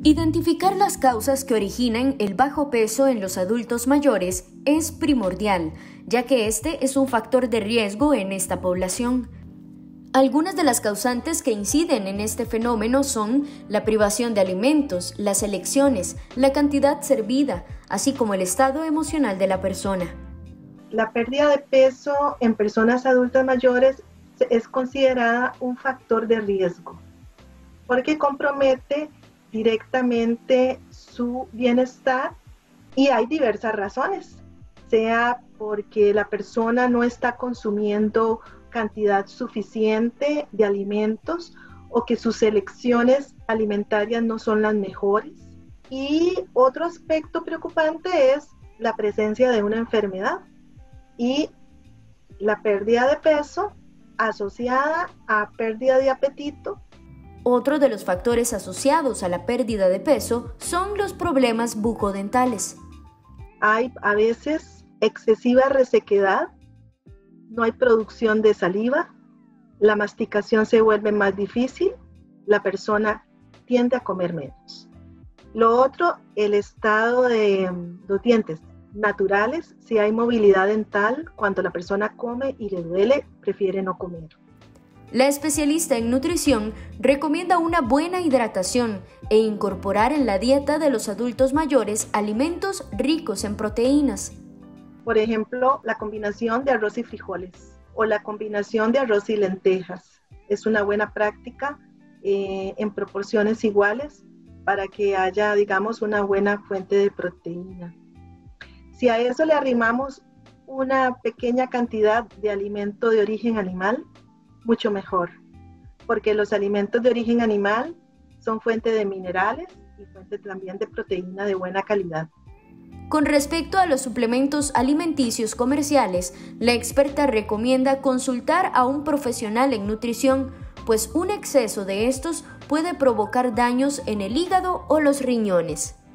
Identificar las causas que originan el bajo peso en los adultos mayores es primordial, ya que este es un factor de riesgo en esta población. Algunas de las causantes que inciden en este fenómeno son la privación de alimentos, las elecciones, la cantidad servida, así como el estado emocional de la persona. La pérdida de peso en personas adultas mayores es considerada un factor de riesgo, porque compromete directamente su bienestar y hay diversas razones, sea porque la persona no está consumiendo cantidad suficiente de alimentos o que sus elecciones alimentarias no son las mejores. Y otro aspecto preocupante es la presencia de una enfermedad y la pérdida de peso asociada a pérdida de apetito. Otro de los factores asociados a la pérdida de peso son los problemas bucodentales. Hay a veces excesiva resequedad, no hay producción de saliva, la masticación se vuelve más difícil, la persona tiende a comer menos. Lo otro, el estado de los dientes naturales, si hay movilidad dental, cuando la persona come y le duele, prefiere no comer. La especialista en nutrición recomienda una buena hidratación e incorporar en la dieta de los adultos mayores alimentos ricos en proteínas. Por ejemplo, la combinación de arroz y frijoles o la combinación de arroz y lentejas es una buena práctica en proporciones iguales para que haya, digamos, una buena fuente de proteína. Si a eso le arrimamos una pequeña cantidad de alimento de origen animal, mucho mejor, porque los alimentos de origen animal son fuente de minerales y fuente también de proteína de buena calidad. Con respecto a los suplementos alimenticios comerciales, la experta recomienda consultar a un profesional en nutrición, pues un exceso de estos puede provocar daños en el hígado o los riñones.